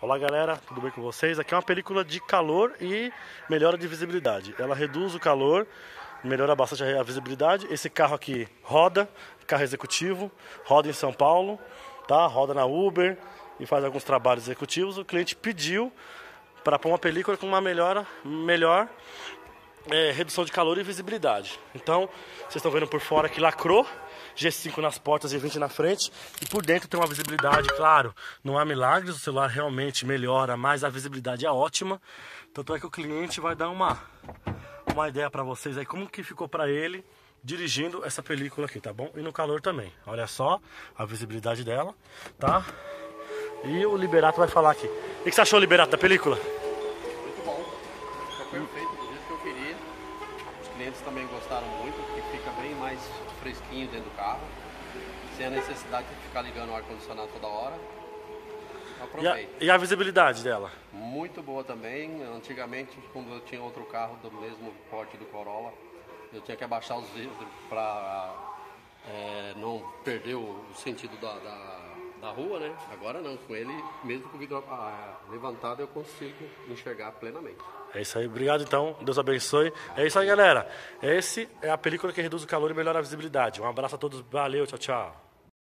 Olá galera, tudo bem com vocês? Aqui é uma película de calor e melhora de visibilidade. Ela reduz o calor, melhora bastante a visibilidade. Esse carro aqui roda, carro executivo, roda em São Paulo, tá? Roda na Uber e faz alguns trabalhos executivos. O cliente pediu para pôr uma película com uma melhor redução de calor e visibilidade. Então, vocês estão vendo por fora que lacrou, G5 nas portas e 20 na frente, e por dentro tem uma visibilidade, claro, não há milagres, o celular realmente melhora, mas a visibilidade é ótima. Tanto é que o cliente vai dar uma ideia para vocês aí como que ficou para ele dirigindo essa película aqui, tá bom? E no calor também. Olha só a visibilidade dela, tá? E o Liberato vai falar aqui. O que você achou, Liberato, da película? Muito bom, fica perfeito do jeito que eu queria. Os clientes também gostaram muito, porque fica bem mais fresquinho dentro do carro, sem a necessidade de ficar ligando o ar-condicionado toda hora. Aproveita. E a visibilidade dela? Muito boa também. Antigamente, quando eu tinha outro carro do mesmo porte do Corolla, eu tinha que abaixar os vidros para não perder o sentido da rua, né? Agora não, com ele, mesmo com o vidro levantado, eu consigo enxergar plenamente. É isso aí, obrigado então, Deus abençoe. É isso aí, galera. Esse é a película que reduz o calor e melhora a visibilidade. Um abraço a todos, valeu, tchau, tchau.